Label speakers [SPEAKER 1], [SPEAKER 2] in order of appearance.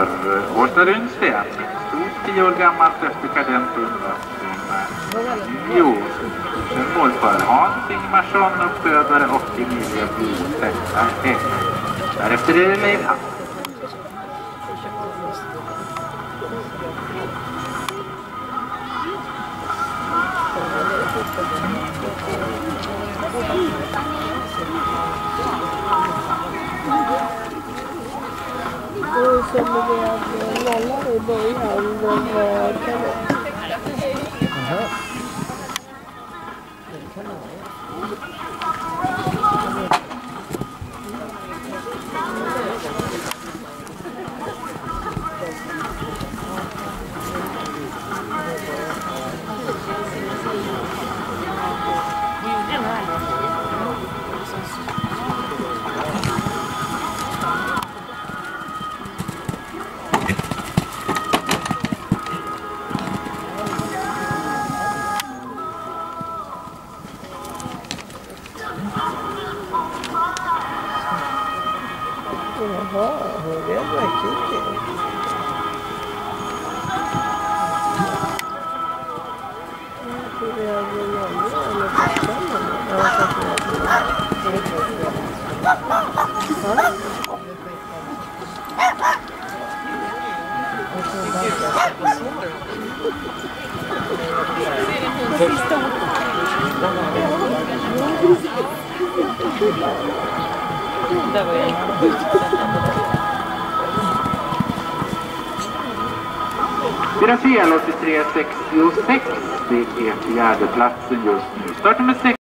[SPEAKER 1] för Årsta Runsten. Stort 10 år gammalt efterkadent Jo, sen mål för Hans Ingmarsson, uppfödare och Emilia Blodsätta. Därefter är det Leif Hatt.
[SPEAKER 2] Och så blev jag nolla i början. Det var kanon. Jaha. Jaha, det var kul. Jag tror det är någon annan eller
[SPEAKER 1] Deras fel 83-66, det är fjärdeplatsen just nu. Startar med 6.